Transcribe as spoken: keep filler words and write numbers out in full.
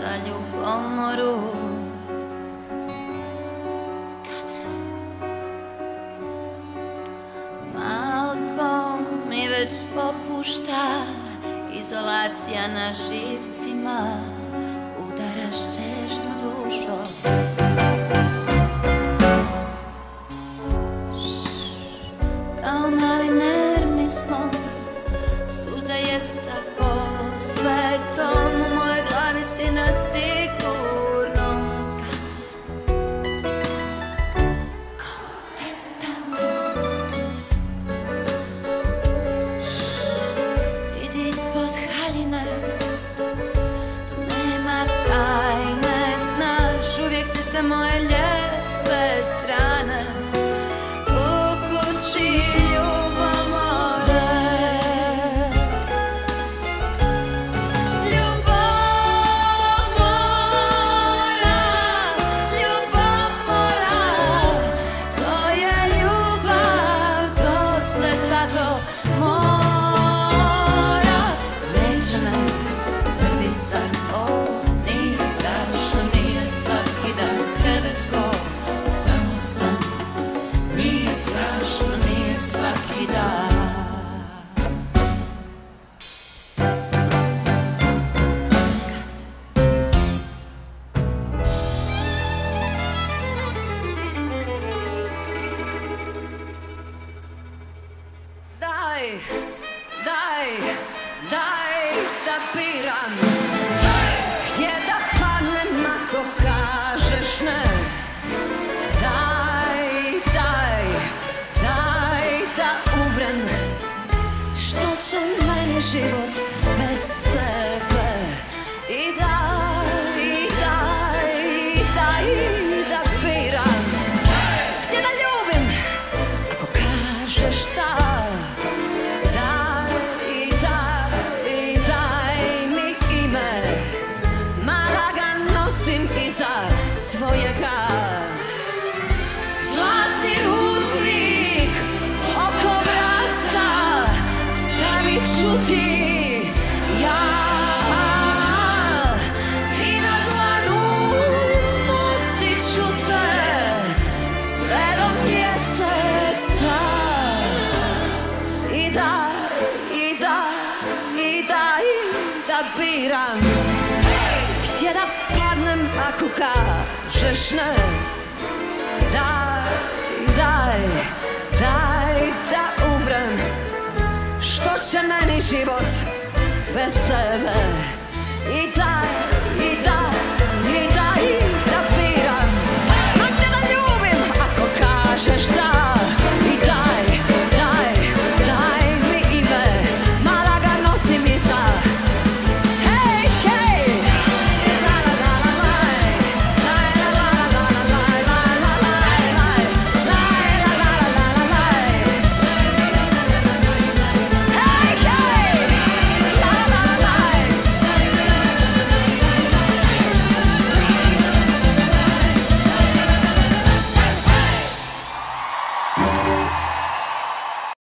za ljubomoru. Malko mi već popušta, izolacija na živcima, udaraš čežnju dušo. Kao mali nervni slon, suza je sa po svetom, u mojoj glavi si na sigurnom. Ko te tako? Idi ispod haljine, tu nema tajne, znaš, uvijek si sa moje lijepe strane. U kući Daj, daj, daj da biram, gdje da padnem ako kažeš ne. Daj, daj, daj da umrem, što će meni život bez tebe. I daj, i daj, i daj da biram, gdje da ljubim ako kažeš da. Svojega zlatni uvijek oko vrata stavit ću ti ja, i na dlanu nosit ću te sve do mjeseca. I da, i da, i da, i da biram, gdje da padnem ako kažeš ne. Daj, daj, daj da umrem, što će meni život bez tebe.